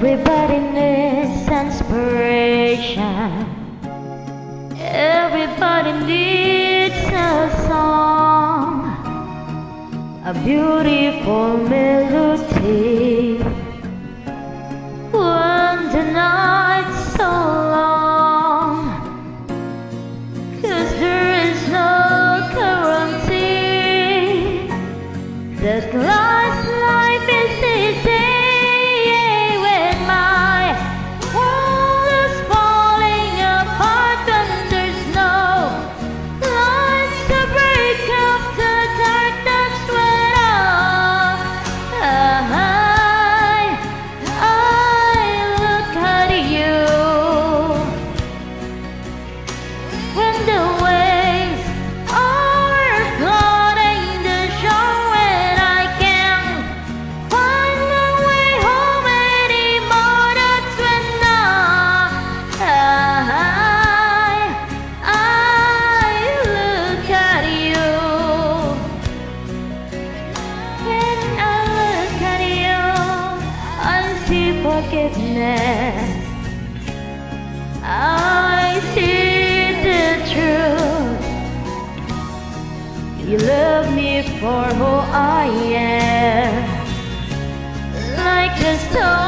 Everybody needs inspiration. Everybody needs a song, a beautiful melody. When the night's so long, 'cause there is no guarantee that life's life is easy. When my world is falling apart and there's no light to break up the darkness, when I look at you. When the waves are flooding the shore, when I can't find my way home anymore, that's when I look at you. When I look at you, I see forgiveness. I see the truth. You love me for who I am, like a star.